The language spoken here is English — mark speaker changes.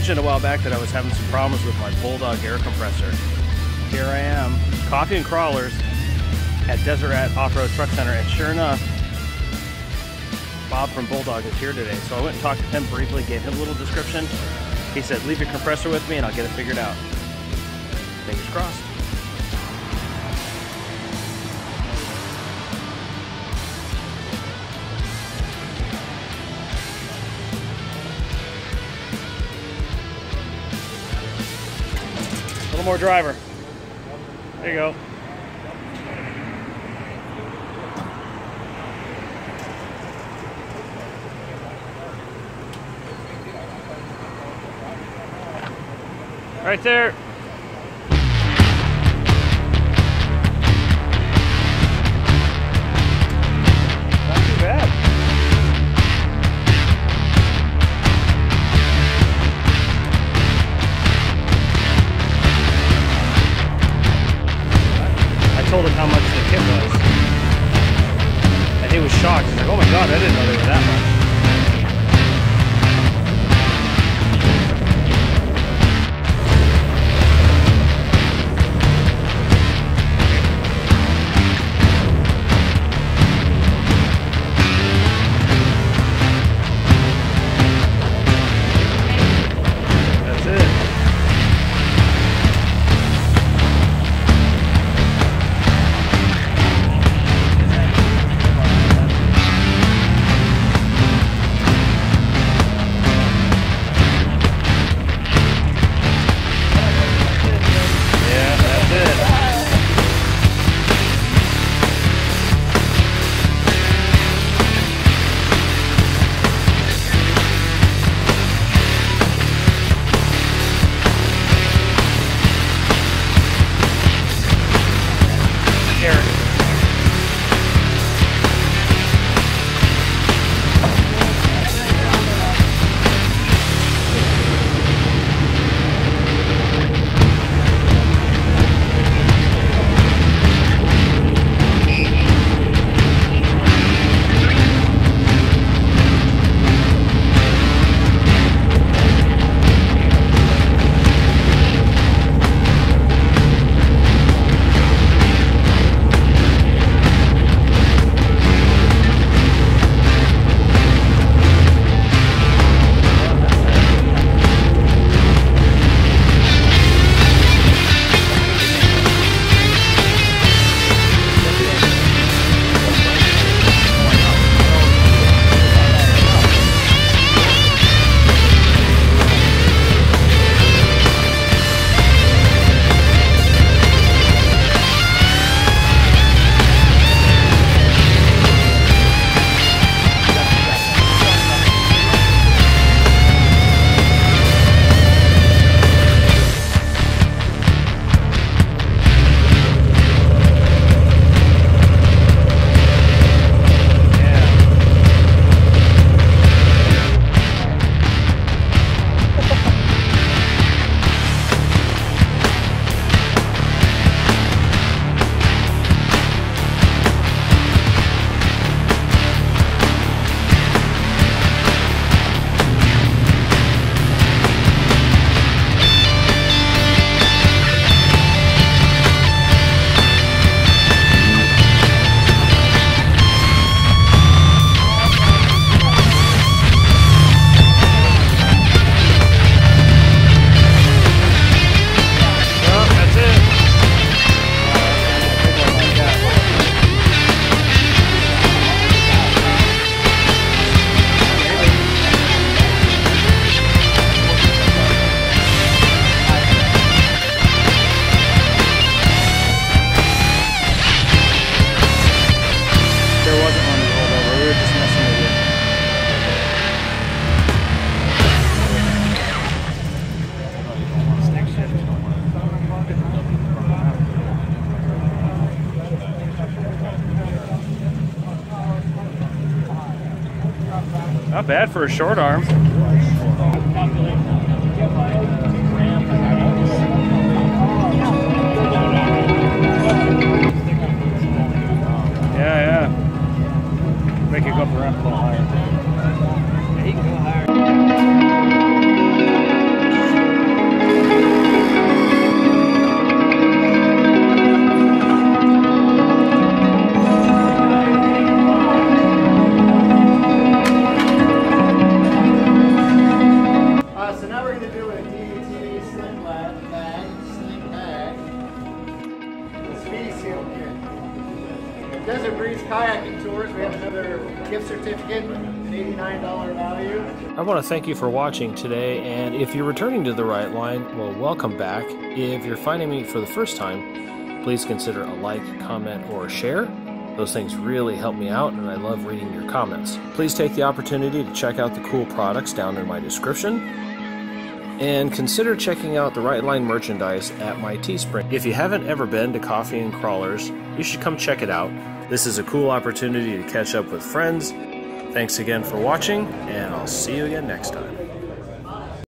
Speaker 1: mentioned a while back that I was having some problems with my Bulldog air compressor. Here I am, coffee and crawlers at Desert Rat Off-Road Truck Center, and sure enough, Bob from Bulldog is here today. So I went and talked to him briefly, gave him a little description. He said, leave your compressor with me and I'll get it figured out. Fingers crossed. A little more driver. There you go. Right there. Not too bad. I told him how much the kit was, and he was shocked. He's like, "Oh my God, I didn't know they were that much."
Speaker 2: Not bad for a short arm. Yeah. Make it go up around a little higher. Yeah, he can go higher.
Speaker 3: Desert Breeze kayaking tours. We have another gift certificate, an $89 value.
Speaker 1: I want to thank you for watching today, and if you're returning to the Right Line, well, welcome back. If you're finding me for the first time, please consider a like, comment, or a share. Those things really help me out, and I love reading your comments. Please take the opportunity to check out the cool products down in my description, and consider checking out the Right Line merchandise at my Teespring. If you haven't ever been to Coffee and Crawlers, you should come check it out. This is a cool opportunity to catch up with friends. Thanks again for watching, and I'll see you again next time.